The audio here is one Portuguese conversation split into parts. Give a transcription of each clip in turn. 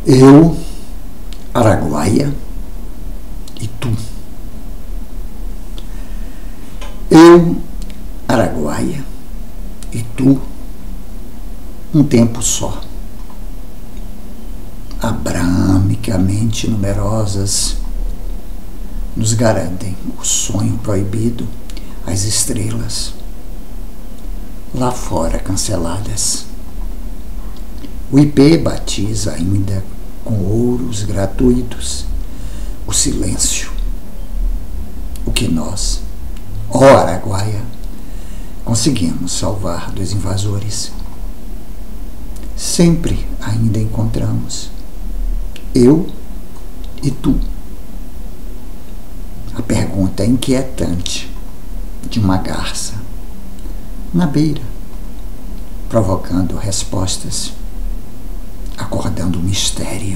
Eu, Araguaia, e tu. Eu, Araguaia, e tu, um tempo só. Abrâmicamente numerosas, nos garantem o sonho proibido, as estrelas, lá fora canceladas. O IP batiza ainda com ouros gratuitos o silêncio, o que nós, ó Araguaia, conseguimos salvar dos invasores. Sempre ainda encontramos, eu e tu. A pergunta inquietante de uma garça na beira, provocando respostas, acordando o mistério.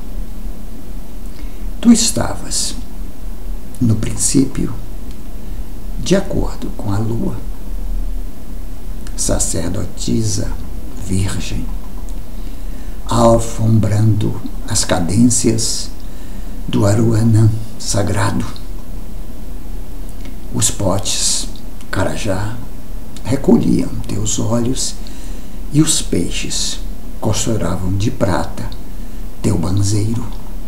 Tu estavas, no princípio, de acordo com a lua, sacerdotisa virgem, alfombrando as cadências do Aruanã sagrado. Os potes carajá recolhiam teus olhos e os peixes costuravam de prata teu banzeiro.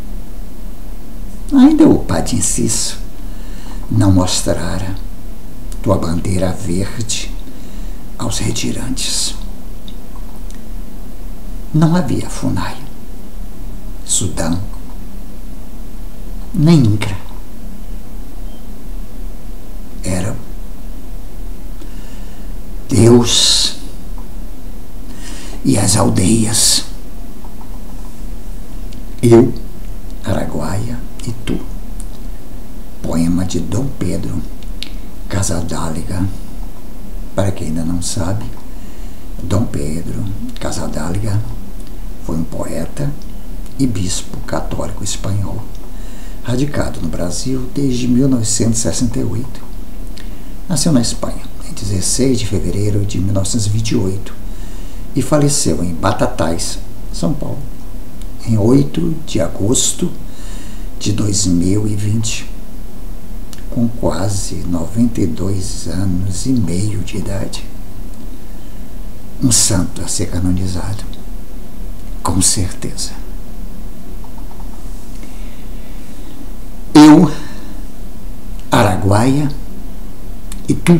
Ainda o Padinciço não mostrara tua bandeira verde aos retirantes. Não havia Funai, Sudão, nem Incra. Eram Deus e as aldeias. Eu, Araguaia, e tu. Poema de Dom Pedro Casadáliga. Para quem ainda não sabe, Dom Pedro Casadáliga foi um poeta e bispo católico espanhol, radicado no Brasil desde 1968. Nasceu na Espanha em 16 de fevereiro de 1928 e faleceu em Batatais, São Paulo, em 8 de agosto de 2020, com quase 92 anos e meio de idade. Um santo a ser canonizado, com certeza. Eu, Araguaia, e tu.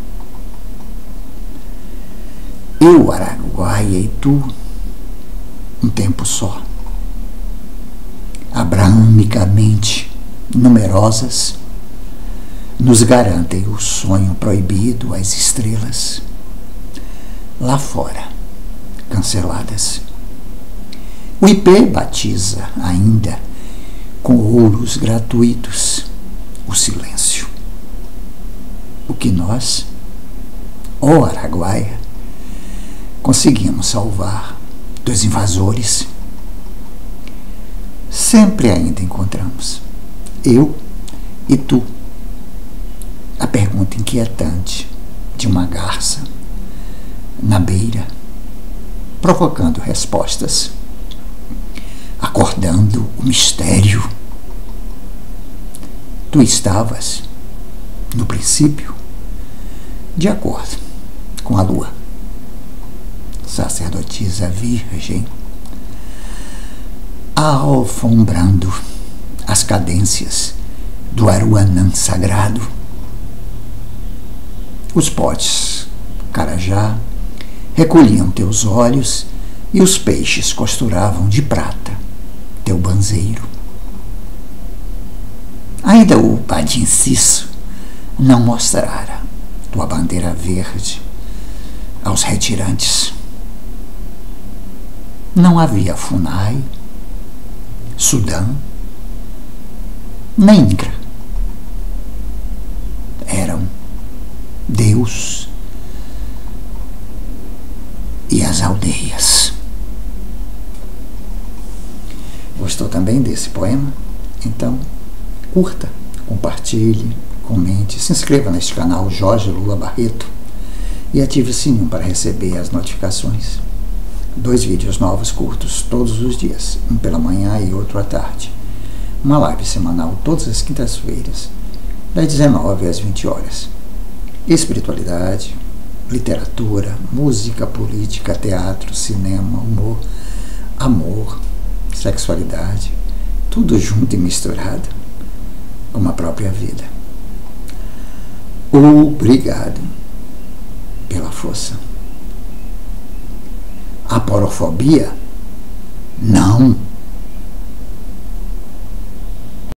Eu, Araguaia, e tu, um tempo só. Abrâmicamente numerosas, nos garantem o sonho proibido às estrelas, lá fora, canceladas. O IP batiza ainda com ouros gratuitos o silêncio, o que nós, ó Araguaia, conseguimos salvar dos invasores. Sempre ainda encontramos, eu e tu. A pergunta inquietante de uma garça na beira, provocando respostas, acordando o mistério. Tu estavas, no princípio, de acordo com a lua, sacerdotisa virgem, alfombrando as cadências do Aruanã sagrado. Os potes carajá recolhiam teus olhos e os peixes costuravam de prata teu banzeiro. Ainda o Padinciço não mostrara tua bandeira verde aos retirantes. Não havia Funai, Sudão, nem Incra. Eram Deus e as aldeias. Gostou também desse poema? Então, curta, compartilhe, comente, se inscreva neste canal Jorge Lula Barreto e ative o sininho para receber as notificações. 2 vídeos novos curtos todos os dias, um pela manhã e outro à tarde. Uma live semanal todas as quintas-feiras, das 19 às 20 horas. Espiritualidade, literatura, música, política, teatro, cinema, humor, amor, sexualidade, tudo junto e misturado, como a própria vida. Obrigado pela força. Aporofobia? Não.